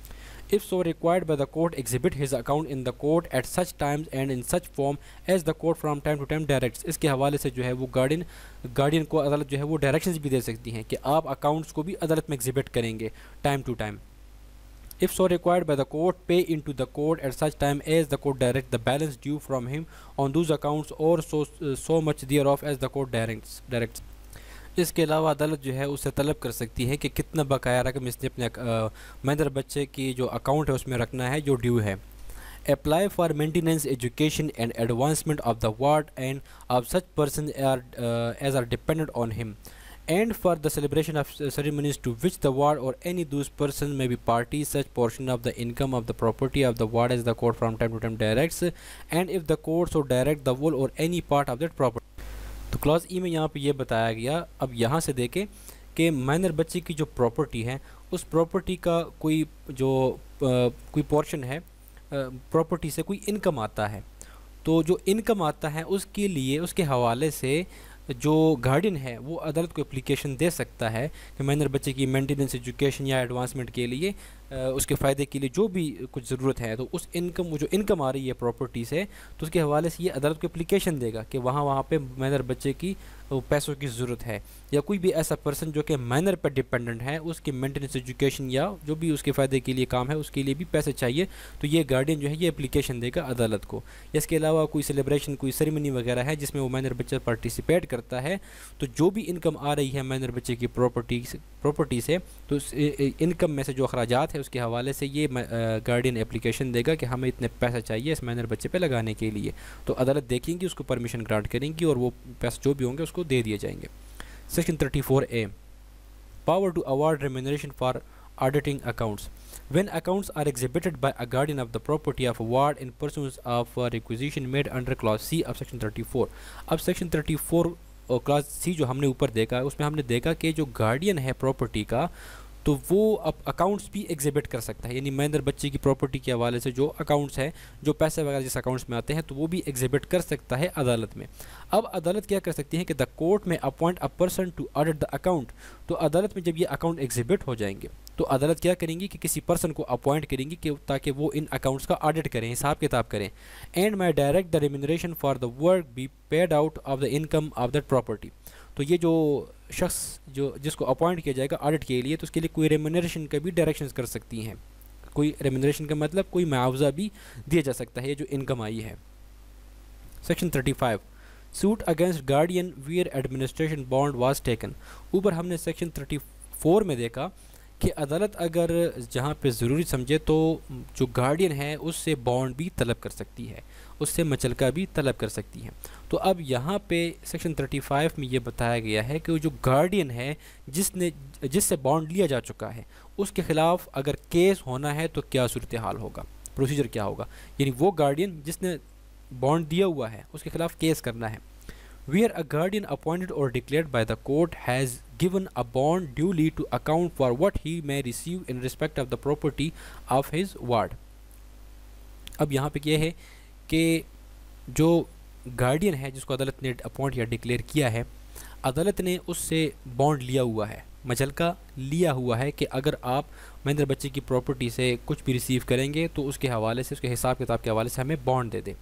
If so required by the court, exhibit his account in the court at such times and in such form as the court from time to time directs। इसके हवाले से जो है वो गार्डियन गार्डियन को अदालत जो है वो डायरेक्शंस भी दे सकती हैं कि आप अकाउंट्स को भी अदालत में एग्जिबिट करेंगे time to time. If so required by the court, pay into the court at such time as the court directs the balance due from him on those accounts or so so much thereof as the court directs directs। इसके अलावा अदालत जो है उससे तलब कर सकती है कि कितना बकाया रकम इसने अपने माइनर बच्चे की जो अकाउंट है उसमें रखना है जो ड्यू है। Apply for maintenance education and advancement of the ward and of such person are as are dependent on him and for the celebration of ceremonies to which the ward or any those person may be party, such portion of the income of the property of the ward as the court from time to time directs, and if the court so direct the whole or any part of that property। तो clause E में यहाँ पे ये बताया गया। अब यहाँ से देखें कि माइनर बच्चे की जो प्रॉपर्टी है उस प्रॉपर्टी का कोई जो आ, कोई पोर्शन है प्रॉपर्टी से कोई इनकम आता है, तो जो इनकम आता है उसके लिए उसके हवाले से जो गार्डियन है वो अदालत को एप्लीकेशन दे सकता है कि माइनर बच्चे की मेंटेनेंस एजुकेशन या एडवांसमेंट के लिए उसके फ़ायदे के लिए जो भी कुछ ज़रूरत है तो उस इनकम वो जो इनकम आ रही है प्रॉपर्टी से तो उसके हवाले से ये अदालत को एप्लीकेशन देगा कि वहाँ वहाँ पे माइनर बच्चे की पैसों की ज़रूरत है, या कोई भी ऐसा पर्सन जो कि माइनर पर डिपेंडेंट है उसकी मेंटेनेंस एजुकेशन या जो भी उसके फ़ायदे के लिए काम है उसके लिए भी पैसे चाहिए, तो ये गार्डियन जो है ये एप्लीकेशन देगा अदालत को। इसके अलावा कोई सेलिब्रेशन कोई सेरेमनी वगैरह है जिसमें वो माइनर बच्चा पार्टिसिपेट करता है तो जो भी इनकम आ रही है माइनर बच्चे की प्रॉपर्टी प्रॉपर्टी से तो उस इनकम में से जो अखराजात है उसके हवाले से ये गार्डियन एप्लीकेशन देगा कि हमें इतने पैसा चाहिए इस माइनर बच्चे पे लगाने के लिए, तो अदालत देखेंगी उसको परमिशन ग्रांट करेंगी और वो पैसे जो भी होंगे उसको दे दिए जाएंगे। Section thirty four A, power to award remuneration for auditing accounts when accounts are exhibited by a guardian of the property of a ward in pursuance of a requisition made under clause C of section thirty four. अब section thirty four और clause C जो हमने ऊपर देखा है उसमें हमने देखा कि जो गार्डियन है प्रॉपर्टी का तो वो अब अकाउंट्स भी एग्जिबिट कर सकता है, यानी माइनर बच्चे की प्रॉपर्टी के हवाले से जो अकाउंट्स हैं जो पैसे वगैरह जिस अकाउंट्स में आते हैं तो वो भी एग्जिबिट कर सकता है अदालत में। अब अदालत क्या कर सकती है कि the court may appoint a person to audit the account, तो अदालत में जब ये अकाउंट एग्जिबिट हो जाएंगे तो अदालत क्या करेंगी कि किसी पर्सन को अपॉइंट करेंगी कि ताकि वो इन अकाउंट्स का ऑडिट करें, हिसाब किताब करें। And may direct the remuneration for the work be paid out of the income of that property, तो ये जो शख्स जो जिसको अपॉइंट किया जाएगा ऑडिट के लिए तो उसके लिए कोई रेम्यूनरेशन का भी डायरेक्शंस कर सकती हैं, कोई रेम्यूनरेशन का मतलब कोई मुआवजा भी दिया जा सकता है जो इनकम आई है। Section thirty five, suit against guardian where administration bond was taken. ऊपर हमने सेक्शन थर्टी फोर में देखा कि अदालत अगर जहाँ पे ज़रूरी समझे तो जो गार्डियन है उससे बॉन्ड भी तलब कर सकती है, उससे मचलका भी तलब कर सकती है। तो अब यहाँ पे सेक्शन थर्टी फाइव में ये बताया गया है कि वो जो गार्डियन है जिसने जिससे बॉन्ड लिया जा चुका है उसके ख़िलाफ़ अगर केस होना है तो क्या सूरत हाल होगा, प्रोसीजर क्या होगा, यानी वो गार्डियन जिसने बॉन्ड दिया हुआ है उसके ख़िलाफ़ केस करना है। Where a guardian appointed or declared by the court has given a bond duly to account for what he may receive in respect of the property of his ward। अब यहाँ पे ये है कि जो गार्डियन है जिसको अदालत ने अपॉइंट या डिक्लेयर किया है अदालत ने उससे बॉन्ड लिया हुआ है, मचलका लिया हुआ है कि अगर आप महेंद्र बच्चे की प्रॉपर्टी से कुछ भी रिसीव करेंगे तो उसके हवाले से उसके हिसाब किताब के हवाले से हमें बॉन्ड दे दे।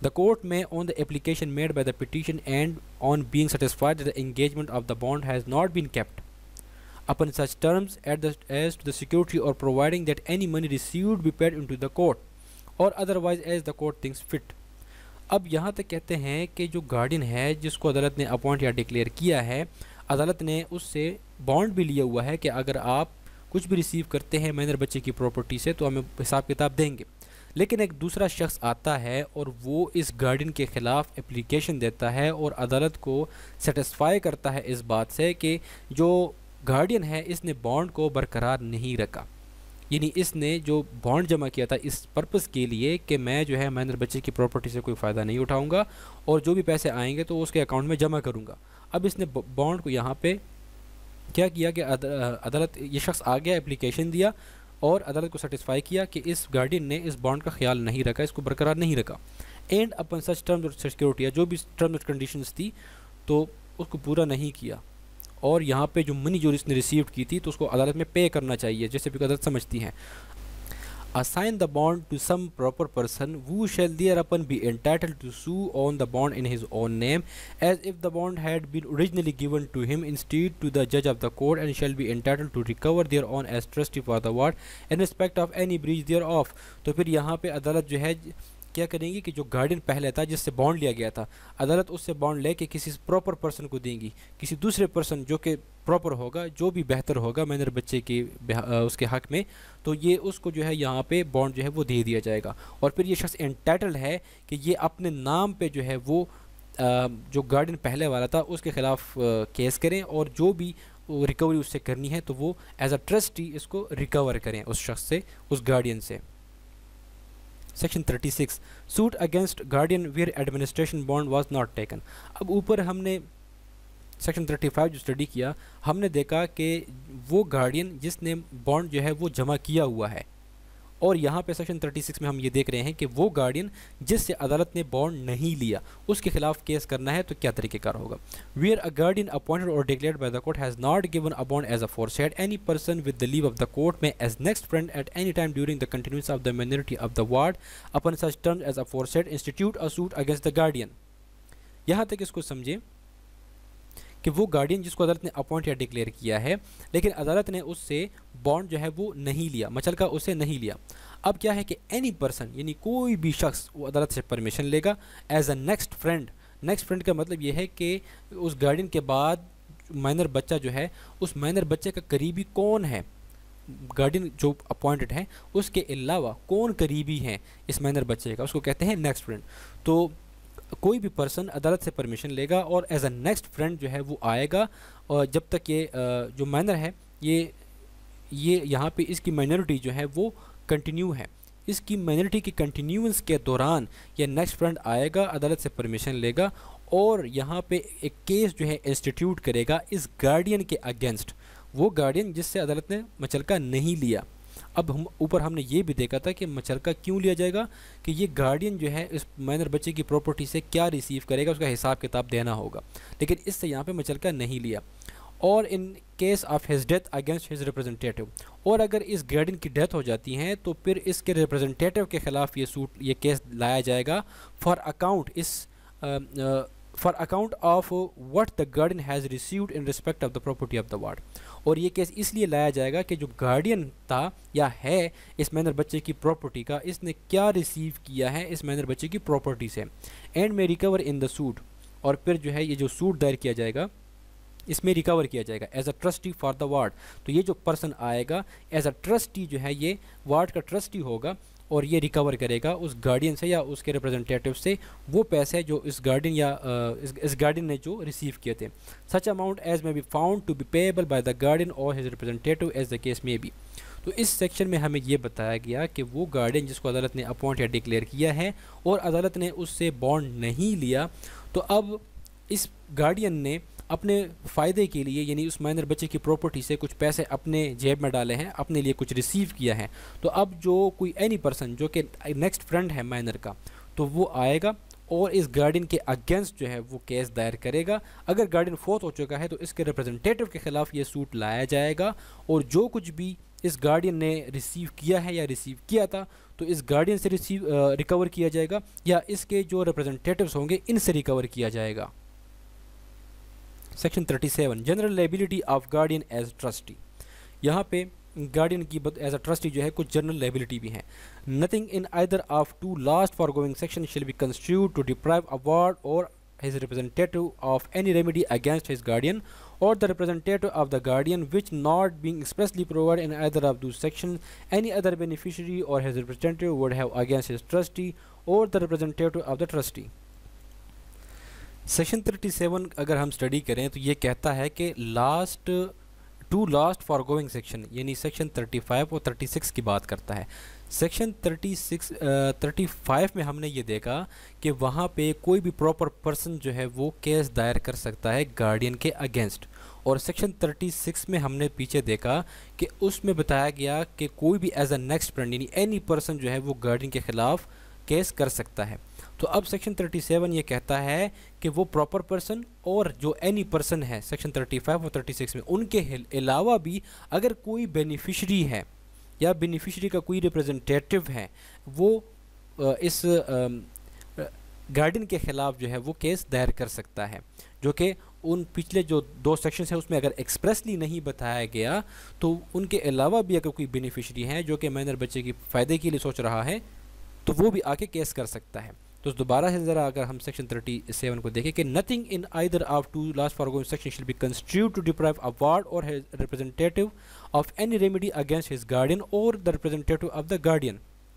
The court may on the application made by the petition and on being satisfied that the engagement of the bond has not been kept upon such terms at the, as to the security or providing that any money received be paid into the court or otherwise as the court thinks fit। अब यहाँ तक कहते हैं कि जो guardian है जिसको अदालत ने अपॉइंट या डिक्लेयर किया है, अदालत ने उससे बॉन्ड भी लिया हुआ है कि अगर आप कुछ भी रिसीव करते हैं माइनर बच्चे की प्रॉपर्टी से तो हमें हिसाब किताब देंगे। लेकिन एक दूसरा शख्स आता है और वो इस गार्डियन के ख़िलाफ़ एप्लीकेशन देता है और अदालत को सेटिस्फाई करता है इस बात से कि जो गार्डियन है इसने बॉन्ड को बरकरार नहीं रखा, यानी इसने जो बॉन्ड जमा किया था इस पर्पज़ के लिए कि मैं जो है माइनर बच्चे की प्रॉपर्टी से कोई फ़ायदा नहीं उठाऊंगा और जो भी पैसे आएंगे तो उसके अकाउंट में जमा करूंगा। अब इसने बॉन्ड को यहाँ पे क्या किया कि अदालत, ये शख्स आ गया, एप्लीकेशन दिया और अदालत को सेटिस्फाई किया कि इस गार्डियन ने इस बॉन्ड का ख्याल नहीं रखा, इसको बरकरार नहीं रखा। And upon such terms or security, जो भी टर्म्स और कंडीशंस थी तो उसको पूरा नहीं किया और यहाँ पे जो मनी जो इसने रिसीव की थी तो उसको अदालत में पे करना चाहिए, जैसे भी अदालत समझती हैं। Assign the bond to some proper person who shall thereupon be entitled to sue on the bond in his own name as if the bond had been originally given to him instead to the judge of the court, and shall be entitled to recover thereon as trustee for the ward in respect of any breach thereof। तो फिर यहाँ पे अदालत जो है क्या करेंगी कि जो गार्डियन पहले था जिससे बॉन्ड लिया गया था, अदालत उससे बॉन्ड लेके किसी प्रॉपर पर्सन को देंगी, किसी दूसरे पर्सन जो कि प्रॉपर होगा, जो भी बेहतर होगा माइनर बच्चे के उसके हक में, तो ये उसको जो है यहाँ पे बॉन्ड जो है वो दे दिया जाएगा। और फिर ये शख्स एंटाइटल्ड है कि ये अपने नाम पे जो है वो जो गार्डियन पहले वाला था उसके ख़िलाफ़ केस करें और जो भी रिकवरी उससे करनी है तो वो एज अ ट्रस्टी इसको रिकवर करें उस शख्स से, उस गार्डियन से। Section thirty six, suit against guardian where administration bond was not taken. अब ऊपर हमने सेक्शन थर्टी फाइव जो स्टडी किया, हमने देखा कि वो गार्डियन जिसने बॉन्ड जो है वो जमा किया हुआ है, और यहाँ पे सेक्शन थर्टी सिक्स में हम ये देख रहे हैं कि वो गार्डियन जिससे अदालत ने बॉन्ड नहीं लिया उसके खिलाफ केस करना है तो क्या तरीक़ेकार होगा। वेयर अ गार्डियन अपॉइंटेड और declared by the court has not given a bond as a foresaid, any person with the leave of the court में as next friend at any time during the continuance of the minority of the ward upon such terms as a foresaid institute a suit against the guardian. यहाँ तक इसको समझें कि वो guardian जिसको अदालत ने अपॉइंट या डिक्लेयर किया है लेकिन अदालत ने उससे बॉन्ड जो है वो नहीं लिया, मचलका उससे नहीं लिया। अब क्या है कि एनी पर्सन यानी कोई भी शख्स वो अदालत से परमिशन लेगा as a next friend. Next friend का मतलब ये है कि उस गार्डियन के बाद माइनर बच्चा जो है उस माइनर बच्चे का करीबी कौन है, गार्डियन जो अपॉइंटेड है उसके अलावा कौन करीबी हैं इस माइनर बच्चे का, उसको कहते हैं नेक्स्ट फ्रेंड। तो कोई भी पर्सन अदालत से परमिशन लेगा और एज अ नेक्स्ट फ्रेंड जो है वो आएगा, और जब तक ये जो माइनर है ये ये यहाँ पे इसकी माइनॉरिटी जो है वो कंटिन्यू है, इसकी माइनॉरिटी की कंटिन्यूएंस के दौरान ये नेक्स्ट फ्रेंड आएगा, अदालत से परमिशन लेगा और यहाँ पे एक केस जो है इंस्टीट्यूट करेगा इस गार्डियन के अगेंस्ट, वो गार्डियन जिससे अदालत ने मचलका नहीं लिया। अब हम ऊपर हमने ये भी देखा था कि मचलका क्यों लिया जाएगा कि ये गार्डियन जो है इस माइनर बच्चे की प्रॉपर्टी से क्या रिसीव करेगा उसका हिसाब किताब देना होगा, लेकिन इससे यहाँ पे मचलका नहीं लिया। और in case of his death against his representative, और अगर इस गार्डियन की डेथ हो जाती है तो फिर इसके रिप्रेजेंटेटिव के ख़िलाफ़ ये सूट ये केस लाया जाएगा फॉर अकाउंट इस for account of what the guardian has received in respect of the property of the ward. और ये केस इसलिए लाया जाएगा कि जो गार्डियन था या है इस माइनर बच्चे की प्रॉपर्टी का, इसने क्या रिसीव किया है इस माइनर बच्चे की प्रॉपर्टी से, एंड में रिकवर इन द सूट, और फिर जो है ये जो सूट दायर किया जाएगा इसमें रिकवर किया जाएगा as a trustee for the ward. तो ये जो पर्सन आएगा एज अ ट्रस्टी जो है ये वार्ड का ट्रस्टी होगा और ये रिकवर करेगा उस गार्डियन से या उसके रिप्रेजेंटेटिव से वो पैसे जो इस गार्डियन या इस, इस गार्डियन ने जो रिसीव किए थे। Such amount as may be found to be payable by the guardian or his representative as the case may be. तो इस सेक्शन में हमें ये बताया गया कि वो गार्डियन जिसको अदालत ने अपॉइंट या डिक्लेयर किया है और अदालत ने उससे बॉन्ड नहीं लिया, तो अब इस गार्डियन ने अपने फ़ायदे के लिए यानी उस माइनर बच्चे की प्रॉपर्टी से कुछ पैसे अपने जेब में डाले हैं, अपने लिए कुछ रिसीव किया है। तो अब जो कोई एनी पर्सन जो कि नेक्स्ट फ्रेंड है माइनर का, तो वो आएगा और इस गार्डियन के अगेंस्ट जो है वो केस दायर करेगा। अगर गार्डियन फोत हो चुका है तो इसके रिप्रेजेंटेटिव के ख़िलाफ़ ये सूट लाया जाएगा और जो कुछ भी इस गार्डियन ने रिसीव किया है या रिसीव किया था, तो इस गार्डियन से रिसीव रिकवर किया जाएगा या इसके जो रिप्रेजेंटेटिव्स होंगे इनसे रिकवर किया जाएगा। Section thirty seven, general liability of guardian as trustee. यहाँ पे गार्डियन की एज अ ट्रस्टी जो है कुछ जनरल लायबिलिटी भी हैं। Nothing in either of two last foregoing section shall be constitute to deprive a ward or his representative of any remedy against his guardian or the representative of the guardian which not being expressly provided in either of those sections any other beneficiary or his representative would have against his trustee or the representative of the trustee। Section thirty seven अगर हम study करें तो ये कहता है कि last two last foregoing section यानी section thirty five और थर्टी सिक्स की बात करता है। Section thirty six thirty five में हमने ये देखा कि वहाँ पे कोई भी प्रॉपर पर्सन जो है वो केस दायर कर सकता है गार्डियन के अगेंस्ट, और सेक्शन थर्टी सिक्स में हमने पीछे देखा कि उसमें बताया गया कि कोई भी एज अ नेक्स्ट फ्रेंड यानी एनी पर्सन जो है वो गार्डियन के ख़िलाफ़ केस कर सकता है। तो अब सेक्शन थर्टी सेवन ये कहता है कि वो प्रॉपर पर्सन और जो एनी पर्सन है सेक्शन थर्टी फाइव और थर्टी सिक्स में उनके अलावा भी अगर कोई बेनिफिशरी है या बेनिफिशरी का कोई रिप्रेजेंटेटिव है वो इस गार्डियन के ख़िलाफ़ जो है वो केस दायर कर सकता है, जो कि उन पिछले जो दो सेक्शंस हैं उसमें अगर एक्सप्रेसली नहीं बताया गया तो उनके अलावा भी अगर कोई बेनिफिशरी है जो कि माइनर बच्चे की फ़ायदे के लिए सोच रहा है तो वो भी आके केस कर सकता है। तो दोबारा से ज़रा अगर हम सेक्शन थर्टी सेवन को देखें कि nothing in either of two last foregoing section shall be constitute to deprive a ward or representative of any remedy against his guardian or the representative of the guardian.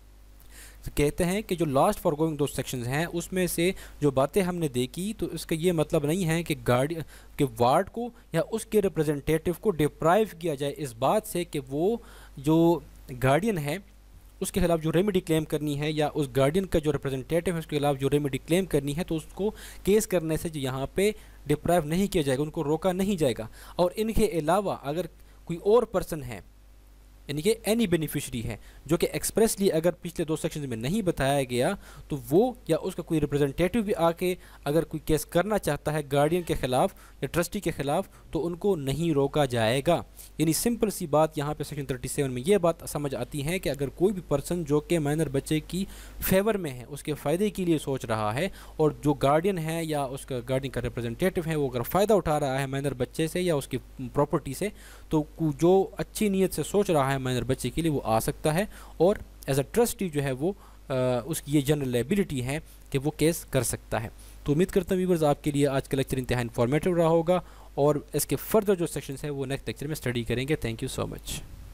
तो कहते हैं कि जो last forgoing दो sections हैं उसमें से जो बातें हमने देखी तो इसका ये मतलब नहीं है कि गार्डियन के वार्ड को या उसके रिप्रेजेंटेटिव को डिप्राइव किया जाए इस बात से कि वो जो गार्डियन है उसके खिलाफ जो रेमेडी क्लेम करनी है या उस गार्डियन का जो रिप्रेजेंटेटिव है उसके खिलाफ जो रेमेडी क्लेम करनी है तो उसको केस करने से जो यहाँ पे डिप्राइव नहीं किया जाएगा, उनको रोका नहीं जाएगा। और इनके अलावा अगर कोई और पर्सन है यानी कि एनी बेनिफिशरी है जो कि एक्सप्रेसली अगर पिछले दो सेक्शन में नहीं बताया गया तो वो या उसका कोई रिप्रेजेंटेटिव भी आके अगर कोई केस करना चाहता है गार्डियन के ख़िलाफ़ या ट्रस्टी के ख़िलाफ़ तो उनको नहीं रोका जाएगा। यानी सिंपल सी बात यहाँ पे सेक्शन थर्टी सेवन में ये बात समझ आती है कि अगर कोई भी पर्सन जो कि माइनर बच्चे की फेवर में है उसके फ़ायदे के लिए सोच रहा है और जो गार्डियन है या उसका गार्डियन का रिप्रेजेंटेटिव है वो अगर फ़ायदा उठा रहा है माइनर बच्चे से या उसकी प्रॉपर्टी से तो जो अच्छी नीयत से सोच रहा है माइनर बच्चे के लिए वो आ सकता है और एज अ ट्रस्टी जो है वो आ, उसकी ये जनरल लायबिलिटी है कि वो केस कर सकता है। तो उम्मीद करता हूँ व्यूअर्स आपके लिए आज का लेक्चर इंतहाई इन्फॉर्मेटिव रहा होगा और इसके फर्दर जो सेक्शंस हैं वो नेक्स्ट लेक्चर में स्टडी करेंगे। Thank you so much.